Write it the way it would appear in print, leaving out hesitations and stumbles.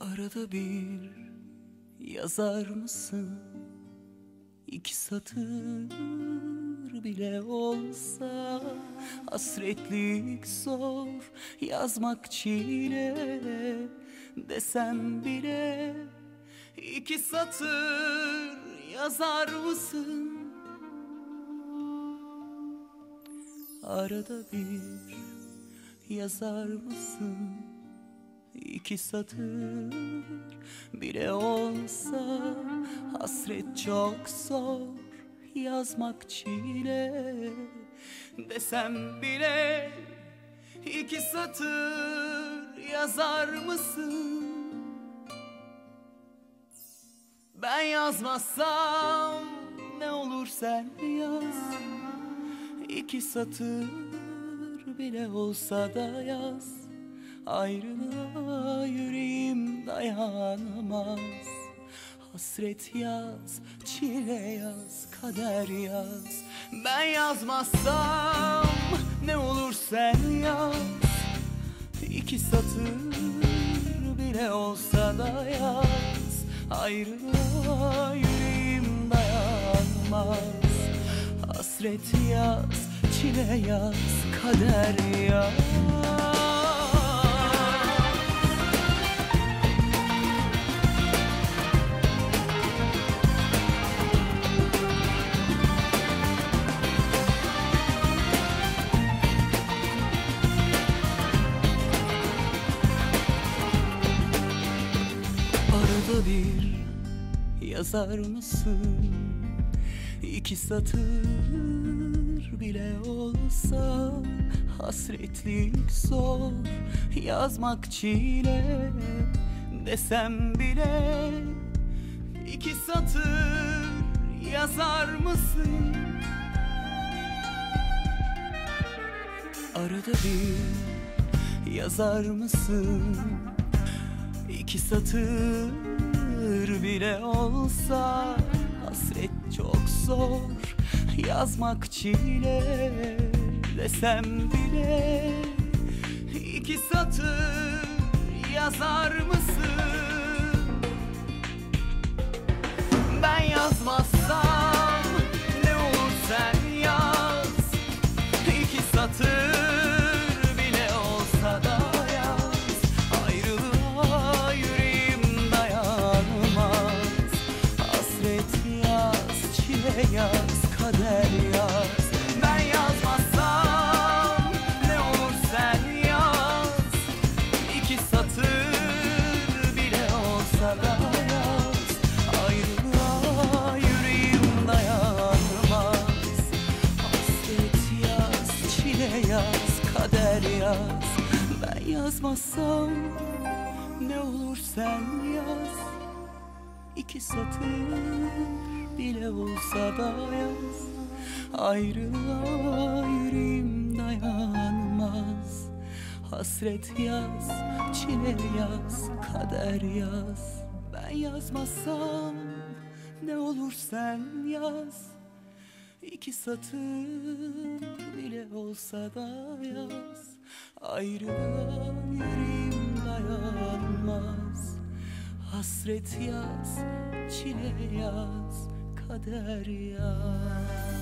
Arada bir yazar mısın? İki satır bile olsa. Hasretlik zor, yazmak çile desem bile. İki satır yazar mısın? Arada bir yazar mısın? İki satır bile olsa. Hasret çok zor, yazmak çile desem bile. İki satır yazar mısın? Ben yazmazsam ne olur sen yaz. İki satır bile olsa da yaz. Ayrılığa yüreğim dayanamaz. Hasret yaz, çile yaz, kader yaz. Ben yazmazsam ne olur sen yaz. İki satır bile olsa da yaz. Ayrılığa yüreğim dayanamaz. Hasret yaz, çile yaz, kader yaz. Arada bir yazar mısın? İki satır bile olsa. Hasretlik zor, yazmak çile desem bile. İki satır yazar mısın? Arada bir yazar mısın? İki satır bile olsa. Hasret çok zor, yazmak çile desem bile. İki satır yazar mısın? Ben yazmazsam ne olur sen yaz. İki satır bile olsa da yaz. Ayrılığa yüreğim dayanmaz. Hasret yaz, çile yaz, kader yaz. Ben yazmazsam ne olur sen yaz. İki satır bile olsa da yaz. Ayrılığa yüreğim dayanmaz. Hasret yaz, çile yaz, kader yaz. Ben yazmazsam ne olur sen yaz. İki satır bile olsa da yaz. Ayrılığa yüreğim dayanmaz. Hasret yaz, çile yaz, kader yaz. Ben yazmazsam ne olur sen yaz. İki satır bile olsa da yaz. Ayrılığa yüreğim dayanmaz. Hasret yaz, çile yaz, kader yaz.